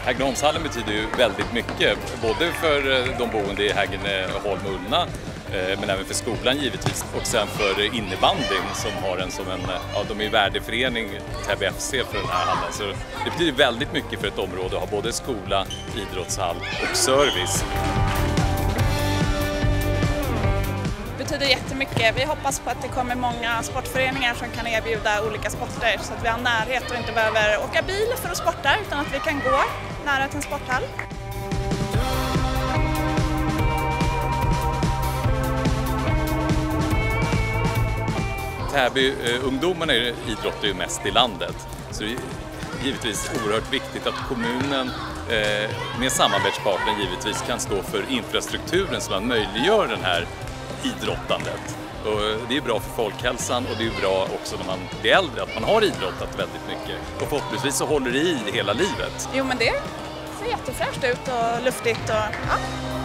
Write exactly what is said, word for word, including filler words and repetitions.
Häggneholmshallen betyder ju väldigt mycket, både för de boende i Häggneholm och Ullna, men även för skolan givetvis, och sen för innebandyn som har en som en, ja, de är värdeförening, Täby F C, för den här hallen. Så det betyder väldigt mycket för ett område att ha både skola, idrottshall och service. Det betyder jättemycket. Vi hoppas på att det kommer många sportföreningar som kan erbjuda olika sporter så att vi har närhet och inte behöver åka bil för att sporta, utan att vi kan gå nära till en sporthall. Täby-ungdomarna idrottar ju mest i landet, så det är givetvis oerhört viktigt att kommunen med samarbetspartner givetvis kan stå för infrastrukturen som man möjliggör den här idrottandet. Och det är bra för folkhälsan, och det är bra också när man blir äldre att man har idrottat väldigt mycket. Och förhoppningsvis så håller det i hela livet. Jo, men det ser jättefräscht ut och luftigt och ja.